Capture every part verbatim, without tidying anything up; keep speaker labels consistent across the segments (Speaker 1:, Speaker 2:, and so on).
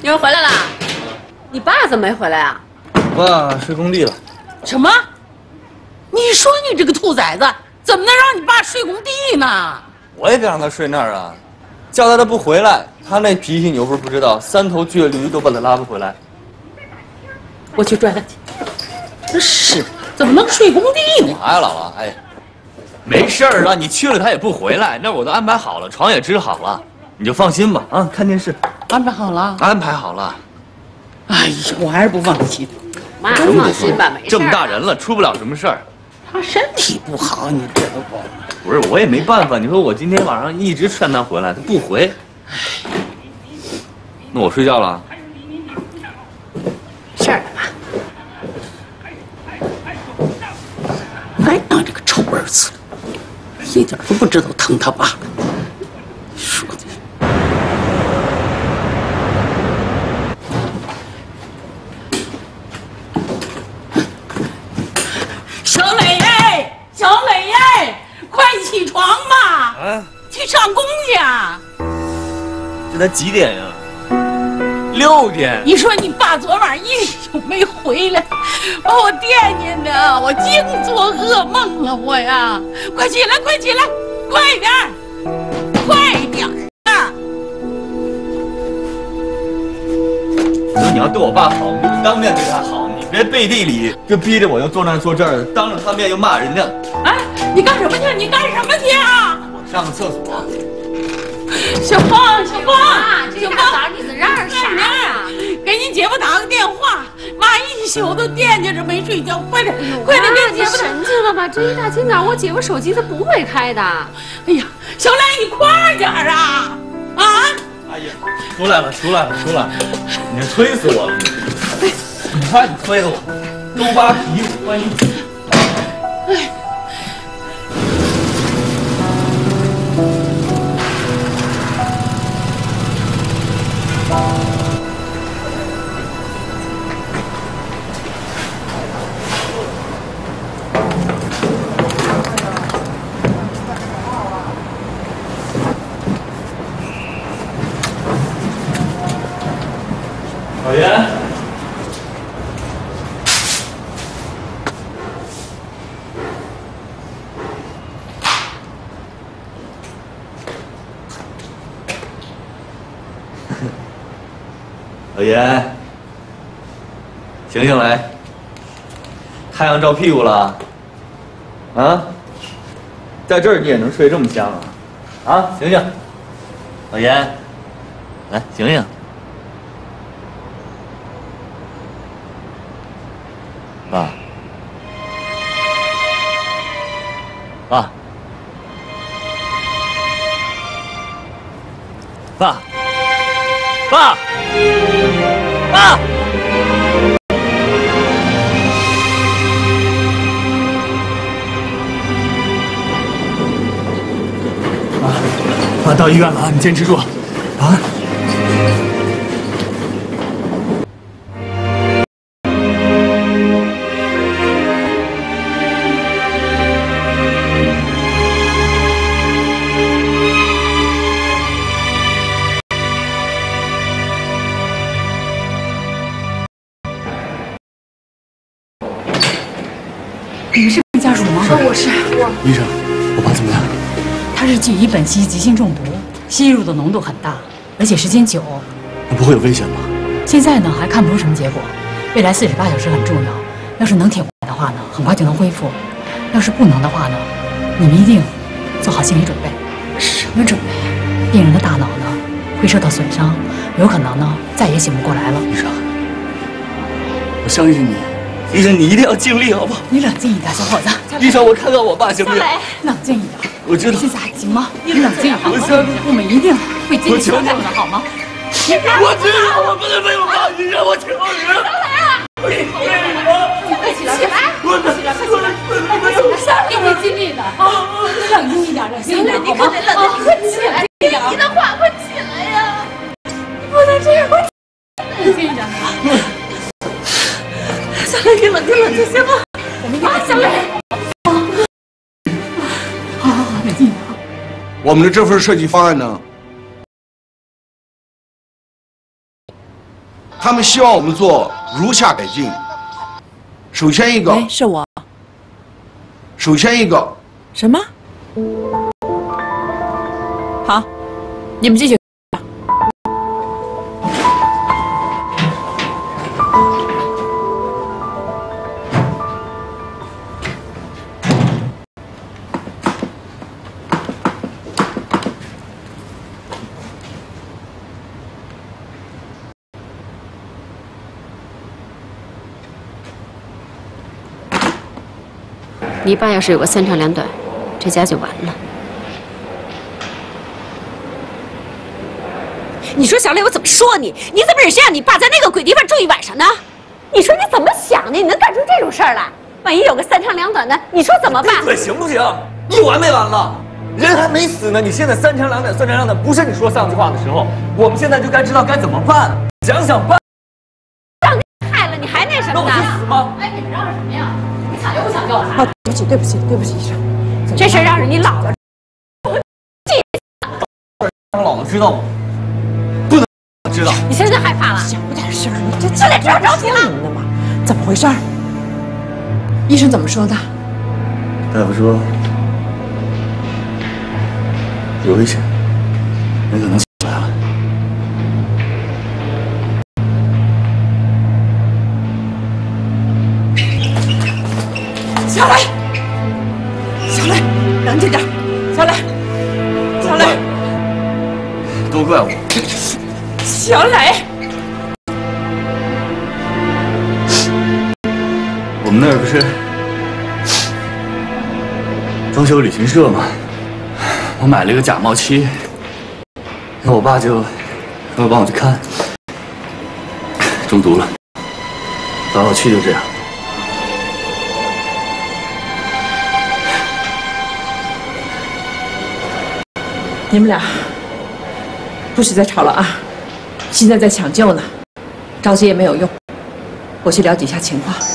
Speaker 1: 你们回来啦？你爸怎么没回来啊？
Speaker 2: 我爸睡工地了。
Speaker 3: 什么？你说你这个兔崽子，怎么能让你爸睡工地呢？
Speaker 2: 我也别让他睡那儿啊，叫他他不回来，他那脾气你又不是不知道，三头倔驴都把他拉不回来。
Speaker 3: 我去拽他去。真是，怎么能睡工地呢？
Speaker 2: 哎呀，姥姥，哎，没事儿了，你去了他也不回来，那我都安排好了，床也支好了，你就放心吧。啊，看电视。
Speaker 3: 安排好了。
Speaker 2: 安排好了。
Speaker 3: 哎呀，我还是不放心。
Speaker 1: 妈，放心吧，没事。
Speaker 2: 这么大人了，出不了什么事儿。
Speaker 3: 他身体不好，你知道不？
Speaker 2: 不是，我也没办法。你说我今天晚上一直劝他回来，他不回。那我睡觉了。
Speaker 3: 事儿吧。哎呀，这个臭儿子，一点都不知道疼他爸。说的。小磊哎，小磊哎，快起床吧！啊，去上工去啊！
Speaker 2: 这才几点呀？六点。
Speaker 3: 你说你爸昨晚一宿没回来，把我惦记的，我净做噩梦了，我呀！快起来，快起来，快点儿，快点儿啊！
Speaker 2: 你说你要对我爸好，你就当面对他好，你别背地里就逼着我又坐那儿坐这儿，当着他面又骂人家。
Speaker 3: 哎，你干什么去？你干什么去啊？
Speaker 2: 我上个厕所。
Speaker 3: 小芳，小芳，
Speaker 1: 这大早你在这儿啥呀？
Speaker 3: 给你姐夫打个电话，妈一宿都惦记着没睡觉，快点，快点给姐夫打。
Speaker 1: 神经了吧？这一大清早，我姐夫手机他不会开的。
Speaker 3: 哎呀，小赖，你快点啊！啊！
Speaker 2: 阿姨，出来了，出来了，出来了！你这推死我了！你，你看你推的我，周扒皮，我关你。哎。老严，老严，醒醒来！太阳照屁股了，啊，在这儿你也能睡这么香啊？啊，醒醒！老严，来醒醒！爸，爸，爸，爸，爸！妈，妈到医院了啊！你坚持住，啊！
Speaker 4: 你们是家属吗？
Speaker 5: 我是我。
Speaker 2: 医生，我爸怎么样？
Speaker 4: 他是记乙苯烯急性中毒，吸入的浓度很大，而且时间久。
Speaker 2: 那不会有危险吧？
Speaker 4: 现在呢还看不出什么结果，未来四十八小时很重要。要是能挺过来的话呢，很快就能恢复；要是不能的话呢，你们一定做好心理准备。
Speaker 5: 什么准备？
Speaker 4: 病人的大脑呢会受到损伤，有可能呢再也醒不过来了。
Speaker 2: 医生，我相信你。医生，你一定要尽力，好不好？
Speaker 4: 你冷静一点，小伙子。
Speaker 2: 医生，我看看我爸行不行？
Speaker 4: 冷静一点。
Speaker 2: 我知道。
Speaker 4: 现在还行吗？你冷静一点。
Speaker 2: 我相信
Speaker 4: 我们一定会尽力帮助的，好吗？
Speaker 2: 我知道，我不能没有爸，你让我求你。我给你
Speaker 4: 快起来！起来！我起来！快起来！快起来！一会尽力的啊！你冷静一点，冷静一点，好吗？啊，快起来！
Speaker 5: 你的话，快起来呀！
Speaker 4: 你不能这样，快冷静一点。
Speaker 5: 小雷，你冷静冷静，行吗？
Speaker 4: 我们一起小雷。好好好，冷静一点。
Speaker 6: 我们的这份设计方案呢， 他们希望我们做如下改进。首先一个，
Speaker 3: 哎，是我。
Speaker 6: 首先一个，
Speaker 3: 什么？好，你们继续。
Speaker 1: 你爸要是有个三长两短，这家就完了。你说小磊，我怎么说你？你怎么忍心让你爸在那个鬼地方住一晚上呢？你说你怎么想的？你能干出这种事儿来？万一有个三长两短的，你说怎么办？
Speaker 2: 闭嘴行不行？你完没完了？人还没死呢，你现在三长两短，三长两短，不是你说上句话的时候。我们现在就该知道该怎么办，想想办。
Speaker 1: 让你害了，你还那什么呢？
Speaker 2: 那我去死吗？
Speaker 1: 哎，你们嚷嚷什么呀？你抢救不抢救啊？
Speaker 3: 啊，对不起，对不起，对不起，医生。
Speaker 1: 这事让着你姥姥，
Speaker 2: 让姥姥知道吗？不能知道。
Speaker 1: 你现在害怕了？
Speaker 3: 小点声，你这
Speaker 1: 这得不要着急了。
Speaker 3: 呢吗？怎么回事？医生怎么说的？
Speaker 2: 大夫说有危险，人可能醒来了。
Speaker 3: 小磊，小磊，冷静点。小磊，小磊，
Speaker 2: 都怪我。
Speaker 3: 小磊，
Speaker 2: 我们那儿不是装修旅行社吗？我买了一个假冒期，然后我爸就说帮我去看，中毒了，打火器就这样。
Speaker 3: 你们俩不许再吵了啊！现在在抢救呢，着急也没有用。我去了解一下情况。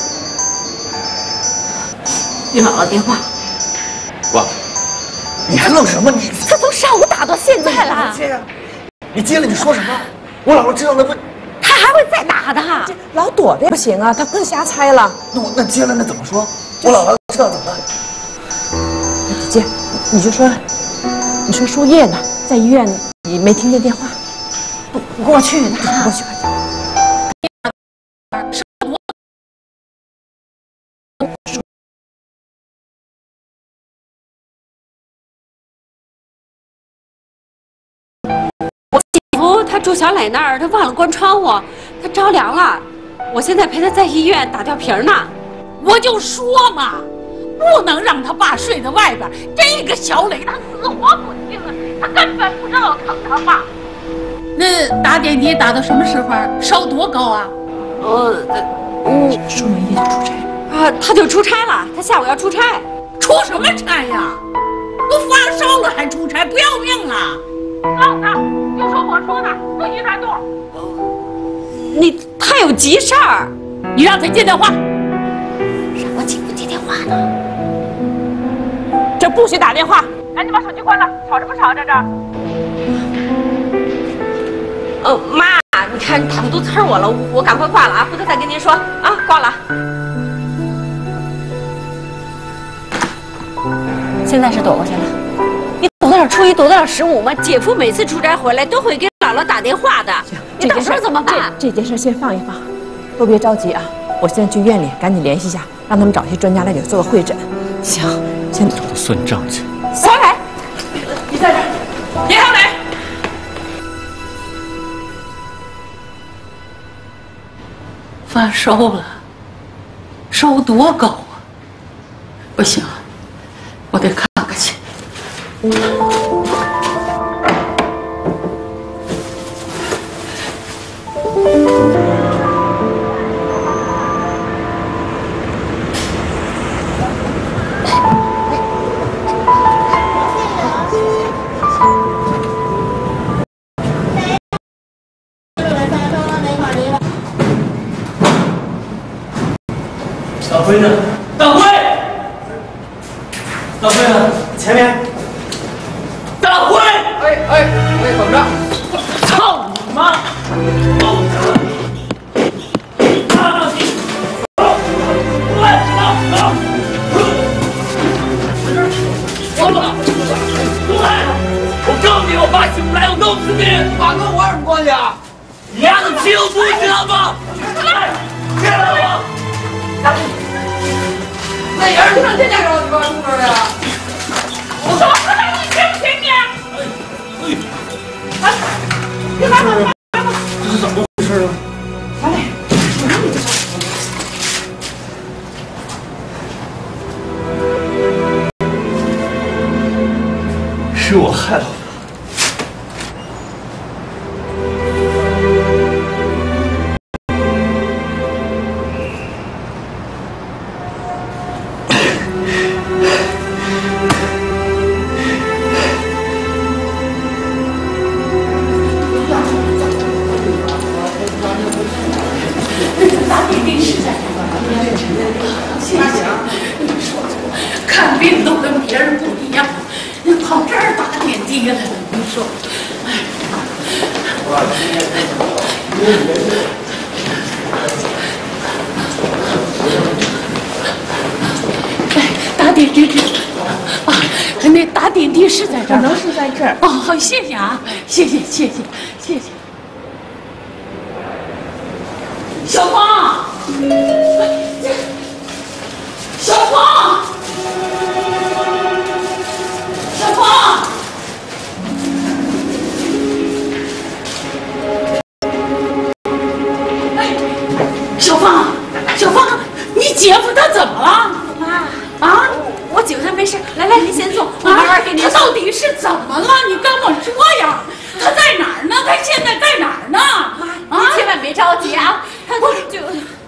Speaker 1: 你姥姥电话，
Speaker 2: 挂了。你还愣什么？你
Speaker 1: 他从上午打到现在了。
Speaker 2: 接呀！你接了你说什么？我姥姥知道那不，
Speaker 1: 他还会再打的。
Speaker 3: 老躲着不行啊，他更瞎猜了。
Speaker 2: 那我那接了那怎么说？我姥姥知道怎么办？
Speaker 3: 你接，你就说，你说输液呢，在医院，你没听见电话？
Speaker 1: 不不过去呢，
Speaker 3: 过去快点。
Speaker 1: 他住小磊那儿，他忘了关窗户，他着凉了。我现在陪他在医院打吊瓶呢。
Speaker 3: 我就说嘛，不能让他爸睡在外边。这个小磊他死活不听啊，他根本不知道疼他爸。那打点滴打到什么时候？烧多高啊？
Speaker 1: 呃，嗯，
Speaker 3: 说没夜就出差
Speaker 1: 啊，他就出差了，他下午要出差。
Speaker 3: 出什么差呀？都发烧了还出差，不要命啊！告他，就说我说的，不许乱动。
Speaker 1: 你他有急事儿，
Speaker 3: 你让他接电话。
Speaker 1: 让我接不接电话呢？
Speaker 3: 这不许打电话，赶紧把手机关了，吵什么吵？在这儿。
Speaker 1: 呃，妈，你看打的都呲我了，我赶快挂了啊，回头再跟您说啊，挂了。现在是躲过去了。你躲得了初一，躲得了十五吗？姐夫每次出差回来都会给姥姥打电话的。你到时候怎么办？
Speaker 3: 这件事先放一放，都别着急啊！我现在去院里赶紧联系一下，让他们找些专家来给做个会诊。
Speaker 1: 行，
Speaker 3: 先
Speaker 2: 找他算账去。
Speaker 3: 小磊，你在这儿，别小磊。发烧了，烧多高啊？不行，我得看看去。
Speaker 2: 大辉呢？大辉，大辉呢？前面。大辉，哎哎哎，怎么着？操你妈！
Speaker 7: 你把跟我有什么关系啊？你丫的欺负不知道吗？来，进来我。那也是上天家找你爸出事的呀？我说你听不听你？哎，别打我！这是怎么回事啊？来来，我让你
Speaker 2: 这是我害了他。
Speaker 3: 看病都跟别人不一样，你跑这儿打点滴来了，你说，哎，打点滴这啊，那打点滴是在这儿，
Speaker 5: 可能是在这儿。
Speaker 3: 哦，好，谢谢啊，谢谢谢谢谢谢。小芳，小芳。 小芳，哎，小芳，小芳，你姐夫他怎么了？
Speaker 1: 妈，
Speaker 3: 啊，
Speaker 1: 我姐夫他没事，来来，您先坐，我慢慢给您
Speaker 3: 他
Speaker 1: 说。
Speaker 3: 到底是怎么了？你跟我说呀！他在哪儿呢？他现在在哪儿呢？
Speaker 1: 妈，您千万别着急啊，他就。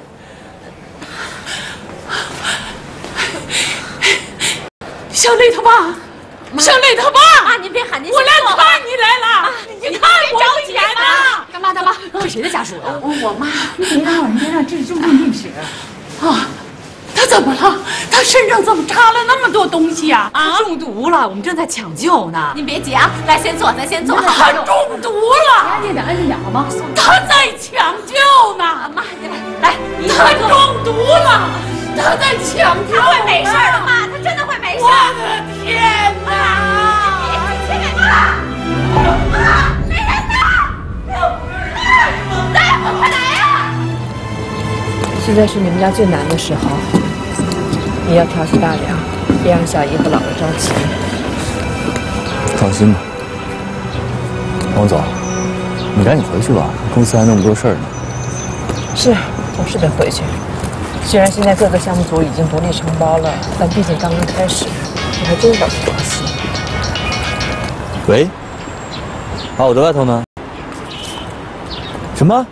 Speaker 3: 小磊他爸，小磊他爸，
Speaker 1: 妈，您别喊，您
Speaker 3: 我来看你来了，你看我着急呢。
Speaker 4: 大妈大妈，这谁的家属啊？
Speaker 3: 我我妈，
Speaker 5: 你别让人家让这是重病病史。
Speaker 3: 啊，他怎么了？他身上怎么插了那么多东西呀？啊，
Speaker 4: 中毒了，我们正在抢救呢。
Speaker 1: 您别急啊，来，先坐，咱先坐，好好
Speaker 3: 他中毒了，
Speaker 5: 你得安静点好吗？
Speaker 3: 他在抢救呢。
Speaker 1: 妈，你来，来，你
Speaker 3: 他中毒了，他在抢救，
Speaker 1: 他会没事的，妈，他真的会没事。
Speaker 3: 我的天哪！
Speaker 1: 别急，妈，妈，来人呐！大夫，快来呀！
Speaker 8: 现在是你们家最难的时候，你要调息大梁，别让小姨和姥姥着急。
Speaker 9: 放心吧，王总，你赶紧回去吧，公司还那么多事儿呢。
Speaker 8: 是，我是得回去。虽然现在各个项目组已经独立承包了，但毕竟刚刚开始，我还真得去调息。
Speaker 9: 喂，啊，我在外头呢。什么？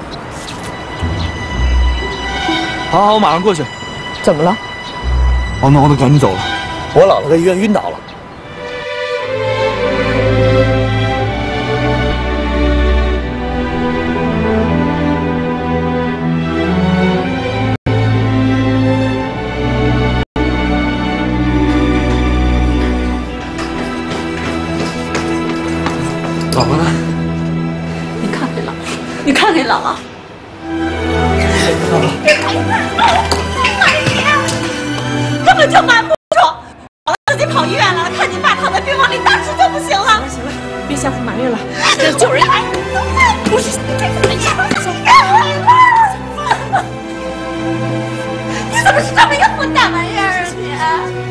Speaker 9: 好好，我马上过去。
Speaker 8: 怎么了？
Speaker 9: 哦，那我得赶紧走了，我姥姥在医院晕倒了。
Speaker 6: 姥姥呢？
Speaker 1: 你看这姥姥，你看这姥姥。 根本就瞒不住，姥姥自己跑医院了，看你爸躺在病房里，当时就不行了。行了行了，
Speaker 8: 别相夫埋怨了，
Speaker 1: 救人来，不是这个没事。你怎么是这么一个混蛋玩意儿啊你？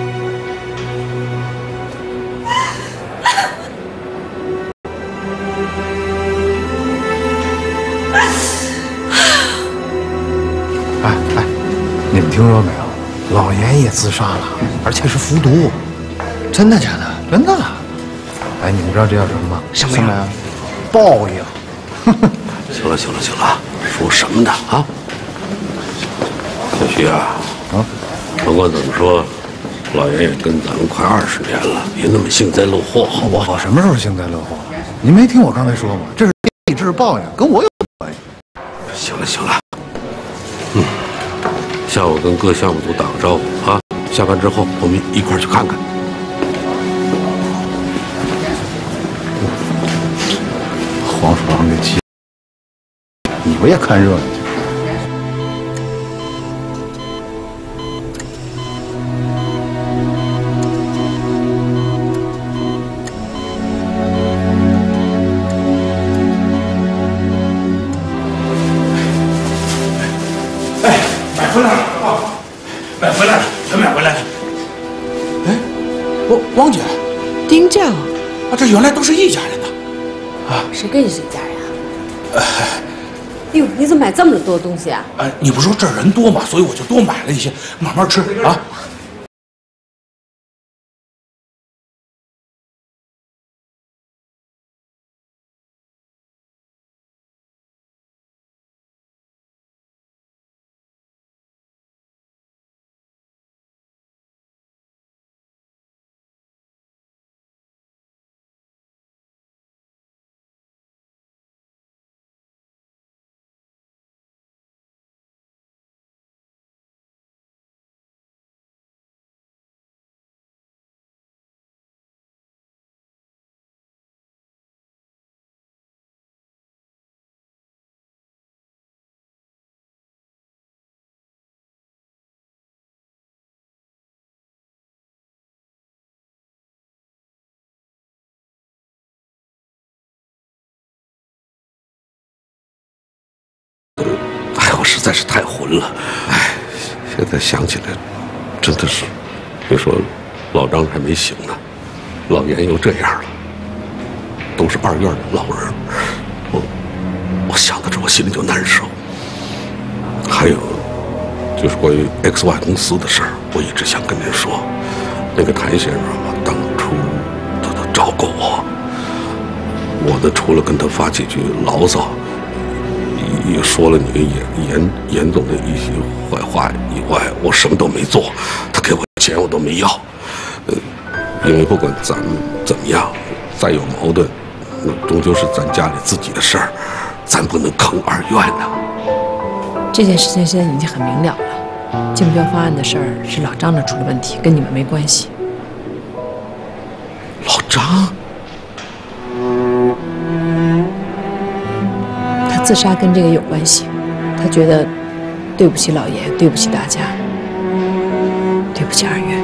Speaker 10: 哎哎，你们听说没有？老爷爷自杀了，而且是服毒。
Speaker 6: 真的假的？
Speaker 10: 真的。哎，你们知道这叫什么吗？
Speaker 6: 什么呀？
Speaker 10: 报应。
Speaker 11: 行了行了行了，说什么呢啊？小徐啊，
Speaker 10: 啊，
Speaker 11: 甭管怎么说，老爷爷跟咱们快二十年了，别那么幸灾乐祸，好不好？
Speaker 10: 我什么时候幸灾乐祸了？您没听我刚才说吗？这是地质报应，跟我有关系。
Speaker 11: 行了行了，嗯，下午跟各项目组打个招呼啊，下班之后我们一块儿去看看。
Speaker 10: 黄鼠狼给气，你不也看热闹去？
Speaker 8: 丁教，
Speaker 6: 啊，这原来都是一家人呢。啊，
Speaker 1: 谁跟你是一家人啊？哟，你怎么买这么多东西啊？
Speaker 6: 哎，你不说这儿人多嘛，所以我就多买了一些，慢慢吃啊。
Speaker 11: 哎，我实在是太混了。哎，现在想起来，真的是，别说老张还没醒呢，老严又这样了，都是二院的老人，我我想到这我心里就难受。还有，就是关于 X Y 公司的事儿，我一直想跟您说，那个谭先生啊，当初他都照顾我，我呢除了跟他发几句牢骚。也说了你严严严总的一些坏话以外，我什么都没做。他给我钱我都没要，呃，因为不管咱们怎么样，再有矛盾，那终究是咱家里自己的事儿，咱不能坑二院呐。
Speaker 8: 这件事情现在已经很明了了，竞标方案的事儿是老张那出了问题，跟你们没关系。
Speaker 11: 老张？
Speaker 8: 自杀跟这个有关系，他觉得对不起老爷，对不起大家，对不起二院。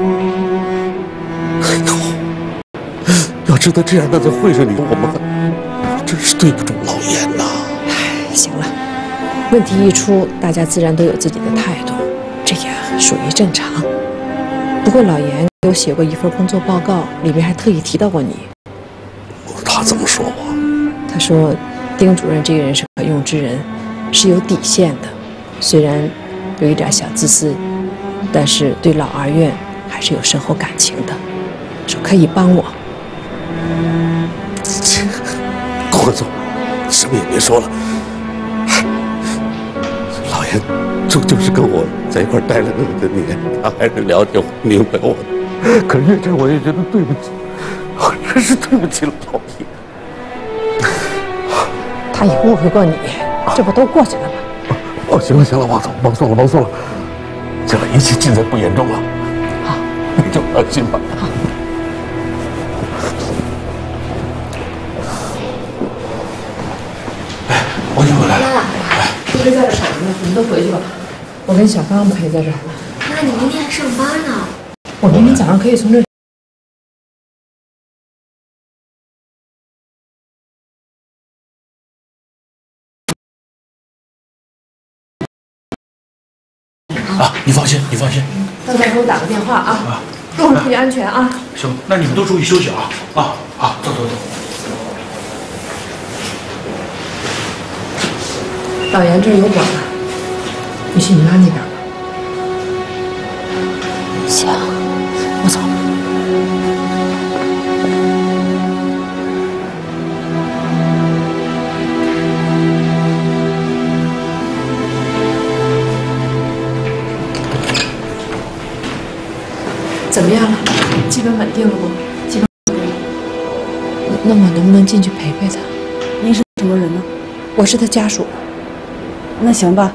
Speaker 11: 哎呦，要知道这样，那在会上你我们还真是对不住老严呐。
Speaker 8: 唉，行了，问题一出，大家自然都有自己的态度，这也属于正常。不过老严给我写过一份工作报告，里面还特意提到过你。
Speaker 11: 他怎么说我？
Speaker 8: 他说。丁主任这个人是可用之人，是有底线的，虽然有一点小自私，但是对老二院还是有深厚感情的，说可以帮我。
Speaker 11: 郭总，什么也别说了，老严终究是跟我在一块待了那么多年，他还是了解我、明白我的。可越这我越觉得对不起，我真是对不起老爷。
Speaker 8: 他也误会过你，这不都过去了吗？
Speaker 11: 哦，行了行了，王总，甭送了甭送了，行了，一切尽在不言中了。
Speaker 8: 好，
Speaker 11: 你就放心吧。
Speaker 8: 好。
Speaker 6: 哎，我你回来了。
Speaker 8: 哎，一直在这等着呢，你们都回去吧。我跟小芳陪在这儿。
Speaker 12: 那你明天还上班呢？
Speaker 8: 我明天早上可以从这。
Speaker 6: 啊，你放心，你放心。
Speaker 8: 到时候给我打个电话啊，啊路上注意安全啊。
Speaker 6: 行，那你们都注意休息啊！啊啊，走走走。
Speaker 8: 老严这儿有管了，你去你妈那边吧。
Speaker 1: 行，我走了。
Speaker 8: 怎么样了？基本稳定了不？基本。那我能不能进去陪陪他？
Speaker 13: 您是什么人呢？
Speaker 8: 我是他家属。
Speaker 13: 那行吧。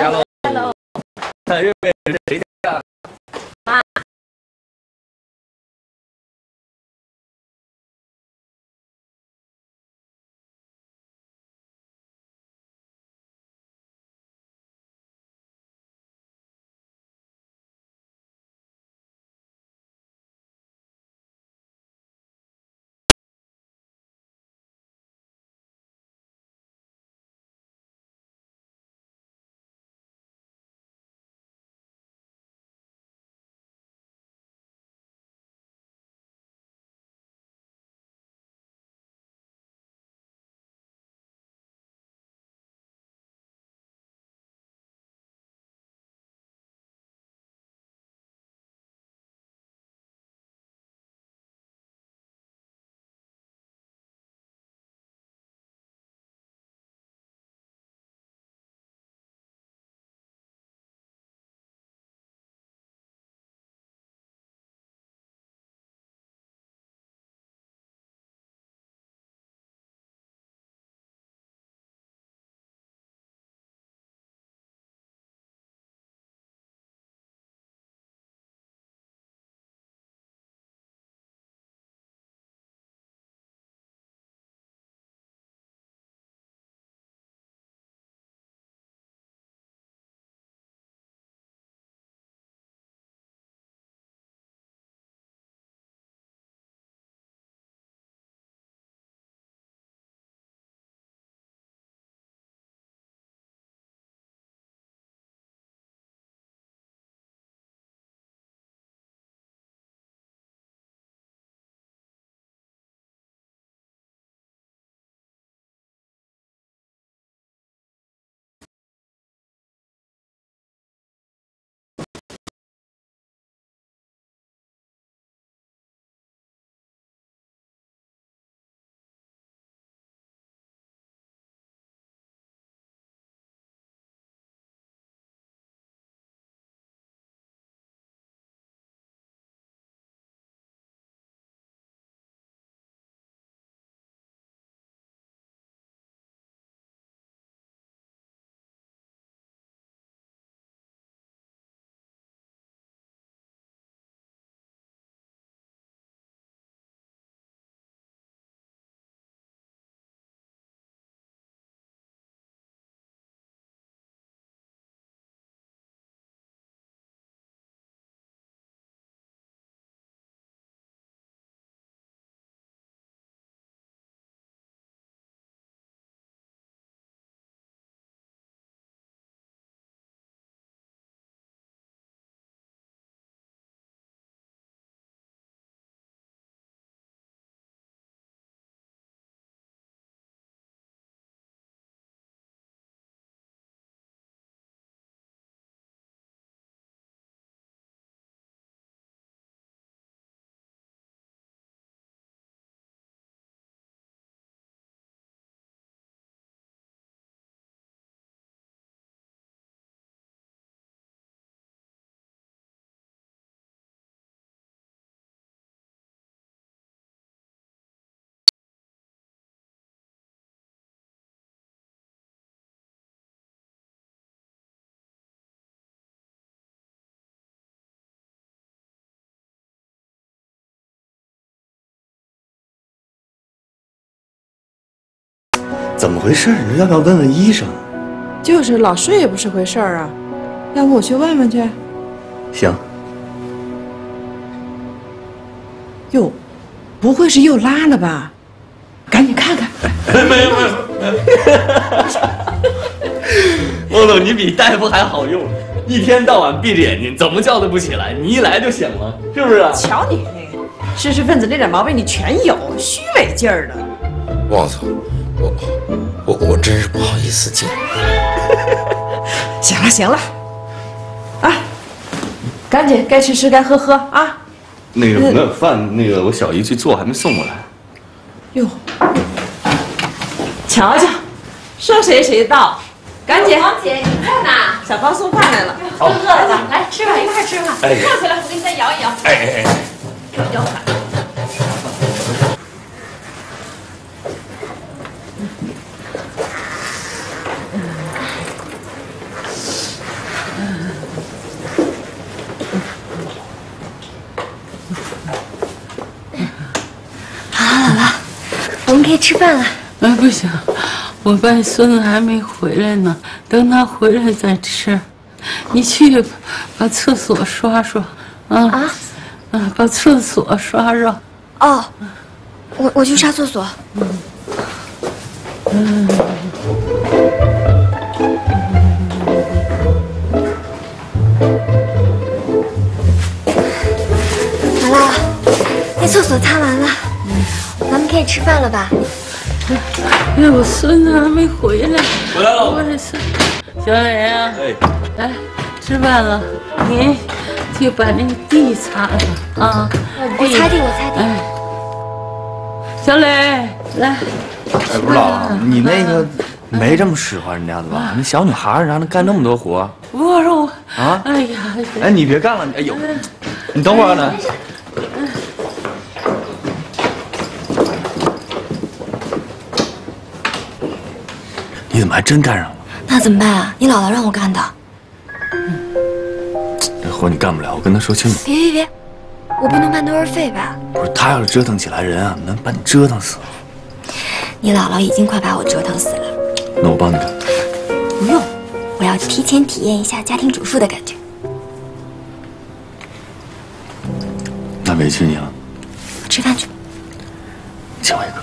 Speaker 2: 家喽。看月饼是谁家？
Speaker 1: 妈。
Speaker 2: 怎么回事？你要不要问问医生？
Speaker 8: 就是老睡也不是回事儿啊，要不我去问问去？
Speaker 2: 行。
Speaker 8: 哟，不会是又拉了吧？赶紧看看。
Speaker 2: 没有没有没有。孟总，你比大夫还好用，一天到晚闭着眼睛，怎么叫都不起来，你一来就醒了，是不是？
Speaker 8: 瞧你那个知识分子那点毛病你全有，虚伪劲儿的。
Speaker 14: 我操！我我我真是不好意思进。
Speaker 8: 行了行了，啊，赶紧该吃吃该喝喝啊。
Speaker 2: 那个那饭，那个我小姨去做，还没送过来。
Speaker 8: 哟，瞧瞧，说谁谁到，赶紧。
Speaker 1: 王姐，你在哪？
Speaker 8: 小芳送饭来了。
Speaker 1: 真饿了，来吃饭，一块吃饭。
Speaker 2: 哎，
Speaker 1: 坐起来，我给你再摇一摇。
Speaker 2: 哎哎哎，
Speaker 1: 摇饭。
Speaker 12: 可以吃饭了。
Speaker 3: 哎，不行，我伴孙子还没回来呢，等他回来再吃。你去把厕所刷刷，啊啊，嗯，把厕所刷刷。
Speaker 12: 哦，我我去上厕所。嗯。嗯。好了，那厕所擦完了，咱们可以吃饭了吧？
Speaker 3: 哎，我孙子还没回来。
Speaker 2: 回来了。
Speaker 3: 我的孙，小磊啊，
Speaker 2: 哎，
Speaker 3: 来，吃饭了，你去把那个地擦了啊。
Speaker 12: 我擦地，我擦地。
Speaker 3: 哎，小磊，来。
Speaker 9: 哎，不是老王，你那个没这么使唤人家的吧？那小女孩让她干那么多活。
Speaker 3: 我说我
Speaker 9: 啊，
Speaker 3: 哎呀，
Speaker 9: 哎，你别干了，哎呦，你等会儿呢。你怎么还真干上了？
Speaker 12: 那怎么办啊？你姥姥让我干的。
Speaker 9: 这活你干不了，我跟她说清楚。
Speaker 12: 别别别，我不能半途而废吧？
Speaker 9: 不是，她要是折腾起来人啊，能把你折腾死。
Speaker 12: 你姥姥已经快把我折腾死了。
Speaker 9: 那我帮你干。
Speaker 12: 不用，我要提前体验一下家庭主妇的感觉。
Speaker 9: 那委屈你了。
Speaker 12: 吃饭去。
Speaker 9: 请我一个。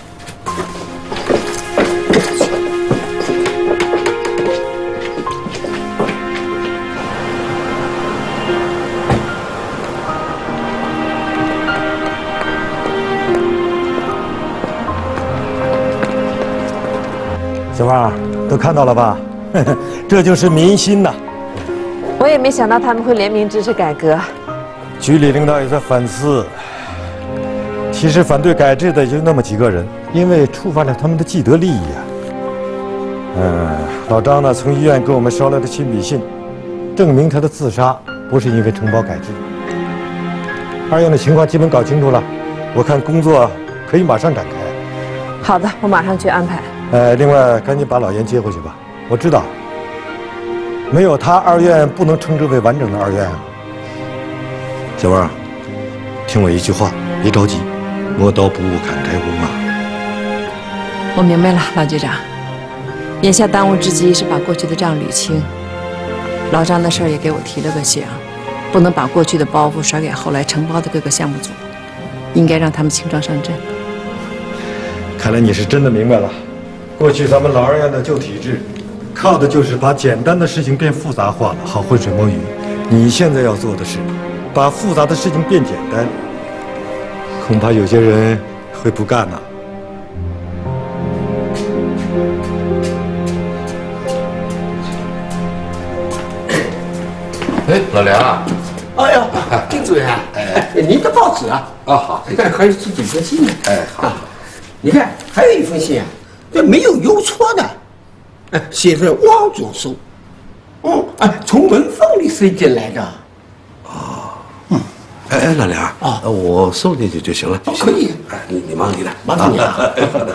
Speaker 15: 小芳，都看到了吧？这就是民心呐！
Speaker 8: 我也没想到他们会联名支持改革。
Speaker 15: 局里领导也在反思。其实反对改制的也就那么几个人，因为触犯了他们的既得利益啊。嗯，老张呢，从医院给我们捎来的亲笔信，证明他的自杀不是因为承包改制。二院的情况基本搞清楚了，我看工作可以马上展开。
Speaker 8: 好的，我马上去安排。
Speaker 15: 呃，另外，赶紧把老严接回去吧。我知道，没有他，二院不能称之为完整的二院啊。小王，听我一句话，别着急，磨刀不误砍柴工啊。
Speaker 8: 我明白了，老局长。眼下当务之急是把过去的账捋清。老张的事儿也给我提了个醒，不能把过去的包袱甩给后来承包的各个项目组，应该让他们轻装上阵。
Speaker 15: 看来你是真的明白了。过去咱们老二院的旧体制，靠的就是把简单的事情变复杂化了，好浑水摸鱼。你现在要做的是，把复杂的事情变简单。恐怕有些人会不干呐。
Speaker 11: 哎，老梁啊！
Speaker 14: 哎呀，丁主任，哎，您的报纸啊！啊好，你看还有这几封信呢。哎好，你看还有一封信啊。这没有邮戳的，哎，写着汪总收，嗯，哎，从门缝里塞进来的。
Speaker 11: 哦，嗯，哎哎，老梁啊，我送进去就行了。
Speaker 14: 可以，
Speaker 11: 哎，你你忙你的，
Speaker 14: 麻烦你了。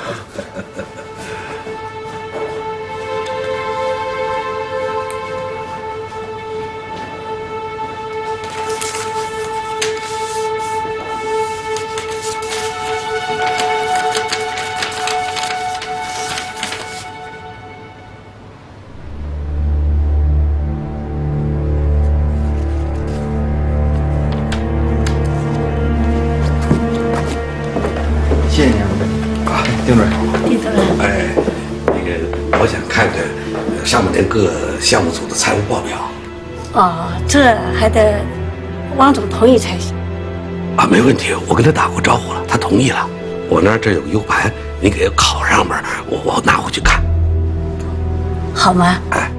Speaker 9: 谢谢您啊，丁主任。
Speaker 3: 丁主任，
Speaker 11: 哎，那个，我想看看上半年各项目组的财务报表。
Speaker 3: 哦，这还得汪总同意才行。
Speaker 11: 啊，没问题，我跟他打过招呼了，他同意了。我那儿这有个 U 盘，你给拷上面，我我拿回去看。
Speaker 3: 好吗？
Speaker 11: 哎。